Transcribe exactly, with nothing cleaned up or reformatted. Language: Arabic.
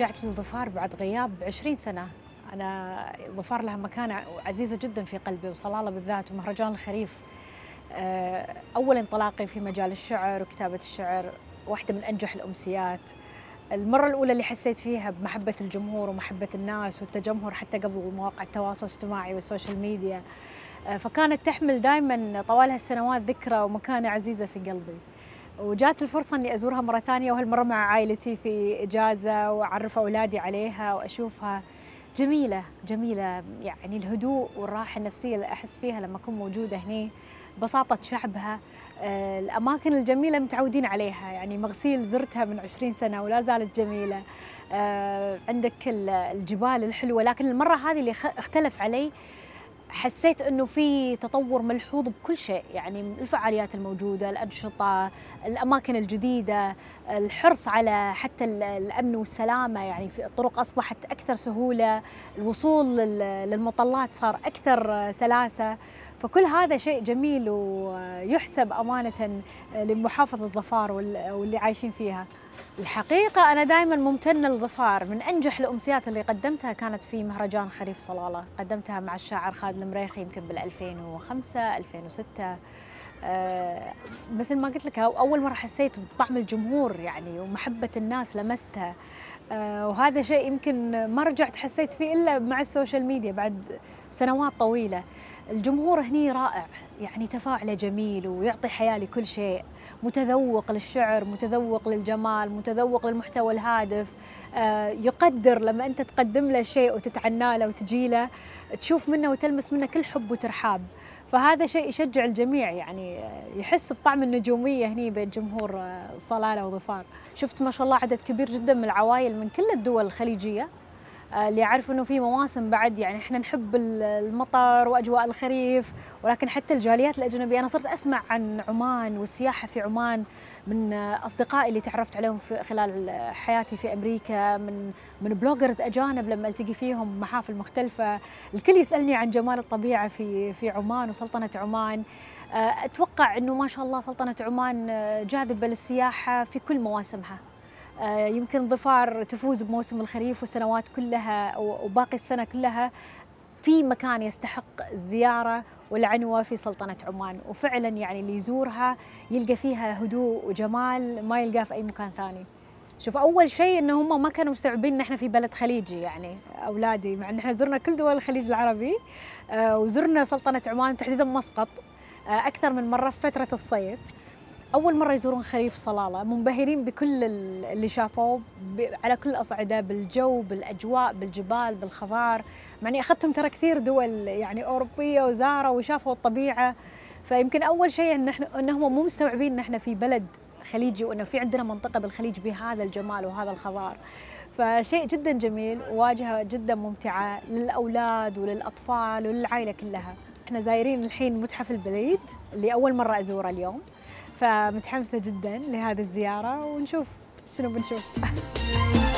رجعت للظفار بعد غياب عشرين سنة. أنا الظفار لها مكانة عزيزة جدا في قلبي، وصلالة بالذات ومهرجان الخريف أول انطلاقي في مجال الشعر وكتابة الشعر، واحدة من أنجح الأمسيات. المرة الأولى اللي حسيت فيها بمحبة الجمهور ومحبة الناس والتجمهر حتى قبل مواقع التواصل الاجتماعي والسوشيال ميديا، فكانت تحمل دائما طوال هالسنوات ذكرى ومكانة عزيزة في قلبي. وجات الفرصة أني أزورها مرة ثانية، وهالمرة مع عائلتي في إجازة، وأعرف أولادي عليها وأشوفها. جميلة جميلة، يعني الهدوء والراحة النفسية اللي أحس فيها لما أكون موجودة هني، بساطة شعبها، الأماكن الجميلة متعودين عليها. يعني مغسيل زرتها من عشرين سنة ولا زالت جميلة. عندك الجبال الحلوة، لكن المرة هذه اللي اختلف علي، حسيت أنه في تطور ملحوظ بكل شيء. يعني الفعاليات الموجودة، الأنشطة، الأماكن الجديدة، الحرص على حتى الأمن والسلامة. يعني في الطرق أصبحت أكثر سهولة، الوصول للمطلات صار أكثر سلاسة. فكل هذا شيء جميل ويحسب أمانة لمحافظة ظفار واللي عايشين فيها. الحقيقة أنا دائما ممتنة لظفار. من أنجح الأمسيات اللي قدمتها كانت في مهرجان خريف صلالة، قدمتها مع الشاعر خالد المريخي يمكن بال ألفين وخمسة ألفين وستة. آه مثل ما قلت لك، أول مرة حسيت بطعم الجمهور يعني ومحبة الناس لمستها. آه وهذا شيء يمكن ما رجعت حسيت فيه إلا مع السوشيال ميديا بعد سنوات طويلة. الجمهور هني رائع، يعني تفاعله جميل ويعطي حياة لكل شيء، متذوق للشعر، متذوق للجمال، متذوق للمحتوى الهادف. آه يقدر لما أنت تقدم له شيء وتتعنى له وتجي له، تشوف منه وتلمس منه كل حب وترحاب. فهذا شيء يشجع الجميع، يعني يحس بطعم النجومية هني بين جمهور صلالة وظفار. شفت ما شاء الله عدد كبير جدا من العوائل من كل الدول الخليجية، اللي يعرف انه في مواسم بعد، يعني احنا نحب المطر واجواء الخريف، ولكن حتى الجاليات الاجنبيه. انا صرت اسمع عن عمان والسياحه في عمان من اصدقائي اللي تعرفت عليهم في خلال حياتي في امريكا، من من بلوجرز اجانب لما التقي فيهم بمحافل مختلفه. الكل يسالني عن جمال الطبيعه في في عمان وسلطنه عمان. اتوقع انه ما شاء الله سلطنه عمان جاذبه للسياحه في كل مواسمها. يمكن ظفار تفوز بموسم الخريف والسنوات كلها وباقي السنة كلها في مكان يستحق الزيارة والعنوة في سلطنة عمان. وفعلا يعني اللي يزورها يلقى فيها هدوء وجمال ما يلقاه في أي مكان ثاني. شوف، أول شيء إنه هم ما كانوا مستوعبين إن إحنا في بلد خليجي، يعني أولادي، مع إن إحنا زرنا كل دول الخليج العربي وزرنا سلطنة عمان تحديدا مسقط أكثر من مرة في فترة الصيف. أول مرة يزورون خريف صلالة، منبهرين بكل اللي شافوه على كل الأصعدة، بالجو، بالأجواء، بالجبال، بالخضار. مع إني أخذتهم ترى كثير دول يعني أوروبية وزاروا وشافوا الطبيعة. فيمكن أول شيء إن إحنا إنهم مو مستوعبين إن إحنا في بلد خليجي، وإنه في عندنا منطقة بالخليج بهذا الجمال وهذا الخضار. فشيء جدا جميل، وواجهة جدا ممتعة للأولاد وللأطفال وللعائلة كلها. إحنا زايرين الحين متحف البليد اللي أول مرة أزوره اليوم، فمتحمسة جدا لهذه الزيارة ونشوف شنو بنشوف.